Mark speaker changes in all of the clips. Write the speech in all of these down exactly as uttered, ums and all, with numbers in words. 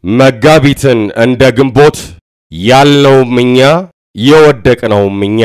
Speaker 1: መጋቢትን እንደ ግንቦት ያልነው ምኛ የወደቅነው ምኛ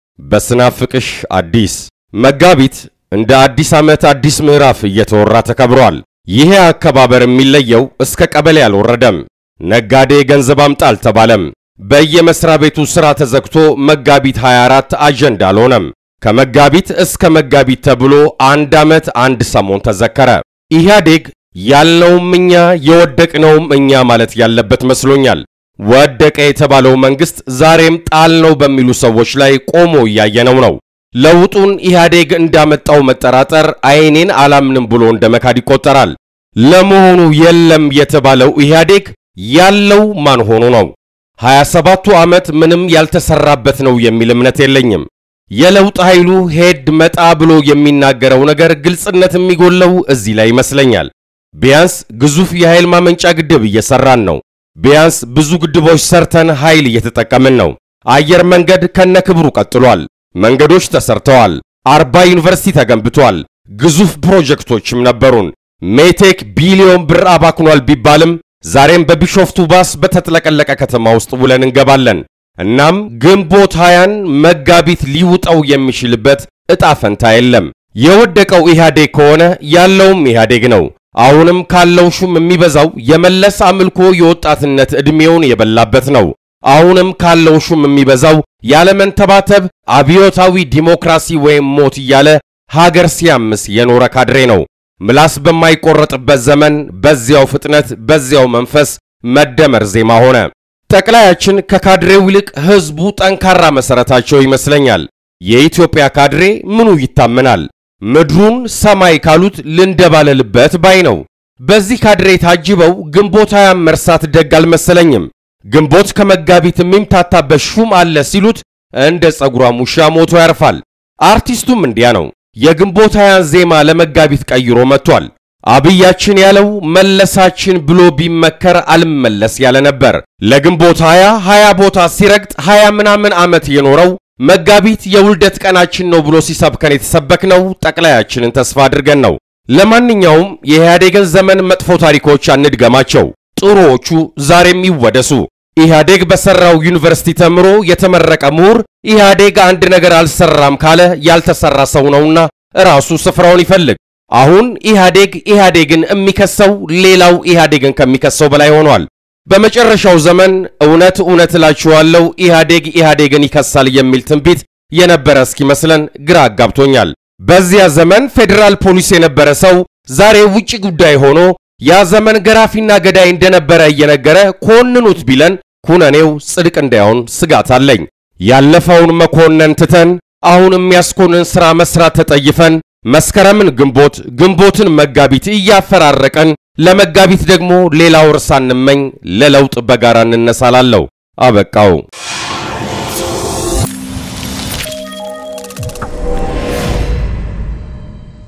Speaker 1: በስናፍቅሽ አዲስ መጋቢት እንደ አዲስ ዓመት አዲስ ምዕራፍ እየተወራ ተከብሯል። ይሄ አከባበር የሚለየው እስከ ቀበሌ ያልወረደም ነጋዴ ገንዘብ አምጣል ተባለም በየመስሪያ ቤቱ ስራ ተዘግቶ መጋቢት ሃያ አራት አጀንዳ አልሆነም። ከመጋቢት እስከ መጋቢት ተብሎ አንድ ዓመት አንድ ሰሞን ተዘከረ። ኢህአዴግ ያልነው ምኛ የወደቅነው ምኛ ማለት ያለበት መስሎኛል። ወደቀ የተባለው መንግስት ዛሬም ጣልነው በሚሉ ሰዎች ላይ ቆሞ ያየነው ነው። ለውጡን ኢህአዴግ እንዳመጣው መጠራጠር አይኔን አላምንም ብሎ እንደመካድ ይቆጠራል። ለመሆኑ የለም የተባለው ኢህአዴግ ያለው ማን ሆኖ ነው? ሃያ ሰባቱ ዓመት ምንም ያልተሰራበት ነው የሚል እምነት የለኝም። የለውጥ ኃይሉ ሄድ መጣ ብሎ የሚናገረው ነገር ግልጽነት የሚጎለው እዚህ ላይ ይመስለኛል። ቢያንስ ግዙፍ የኃይል ማመንጫ ግድብ እየሰራን ነው። ቢያንስ ብዙ ግድቦች ሰርተን ኃይል እየተጠቀምን ነው። አየር መንገድ ከነክብሩ ቀጥሏል። መንገዶች ተሰርተዋል። አርባ ዩኒቨርሲቲ ተገንብቷል። ግዙፍ ፕሮጀክቶችም ነበሩን። ሜቴክ ቢሊዮን ብር አባክኗል ቢባልም ዛሬም በቢሾፍቱ ባስ በተጥለቀለቀ ከተማ ውስጥ ውለን እንገባለን። እናም ግንቦት ሃያን መጋቢት ሊውጠው የሚችልበት እጣ ፈንታ የለም። የወደቀው ኢህአዴግ ከሆነ ያለውም ኢህአዴግ ነው። አሁንም ካለው ሹም የሚበዛው የመለስ አምልኮ የወጣትነት እድሜውን የበላበት ነው። አሁንም ካለው ሹም የሚበዛው ያለመንተባተብ አብዮታዊ ዲሞክራሲ ወይም ሞት እያለ ሀገር ሲያምስ የኖረ ካድሬ ነው። ምላስ በማይቆረጥበት ዘመን በዚያው ፍጥነት በዚያው መንፈስ መደመር ዜማ ሆነ። ጠቅላያችን ከካድሬው ይልቅ ህዝቡ ጠንካራ መሰረታቸው ይመስለኛል። የኢትዮጵያ ካድሬ ምኑ ይታመናል? ምድሩን ሰማይ ካሉት ልንደባለልበት ባይ ነው። በዚህ ካድሬ ታጅበው ግንቦት ሃያን መርሳት ደግ አልመሰለኝም። ግንቦት ከመጋቢት የሚምታታበት ሹም አለ ሲሉት እንደ ጸጉሯም ውሻ ሞቶ ያርፋል። አርቲስቱም እንዲያ ነው። የግንቦት ሃያን ዜማ ለመጋቢት ቀይሮ መጥቷል። አብያችን ያለው መለሳችን ብሎ ቢመከር አልመለስ ያለ ነበር። ለግንቦት ሃያ ሃያ ቦታ ሲረግጥ ሃያ ምናምን ዓመት የኖረው መጋቢት የውልደት ቀናችን ነው ብሎ ሲሰብከን የተሰበክነው ጠቅላያችንን ተስፋ አድርገን ነው። ለማንኛውም የኢህአዴግን ዘመን መጥፎ ታሪኮች አንድገማቸው። ጥሩዎቹ ዛሬም ይወደሱ። ኢህአዴግ በሰራው ዩኒቨርሲቲ ተምሮ የተመረቀ ምሁር ኢህአዴግ አንድ ነገር አልሰራም ካለ ያልተሰራ ሰው ነውና ራሱ ስፍራውን ይፈልግ። አሁን ኢህአዴግ ኢህአዴግን የሚከሰው ሌላው ኢህአዴግን ከሚከሰው በላይ ሆኗል። በመጨረሻው ዘመን እውነት እውነት እላችኋለሁ ኢህአዴግ ኢህአዴግን ይከሳል የሚል ትንቢት የነበረ እስኪመስለን ግራ አጋብቶኛል። በዚያ ዘመን ፌደራል ፖሊስ የነበረ ሰው ዛሬ ውጪ ጉዳይ ሆኖ ያ ዘመን ገራፊና ገዳይ እንደነበረ እየነገረ ኮንኑት ቢለን ኩነኔው ጽድቅ እንዳይሆን ስጋት አለኝ። ያለፈውን መኮነን ትተን አሁን የሚያስኮንን ሥራ መስራት ተጠይፈን መስከረምን ግንቦት ግንቦትን መጋቢት እያፈራረቀን ለመጋቢት ደግሞ ሌላው እርሳን እንመኝ ለለውጥ በጋራ እንነሳላለው። አበቃው።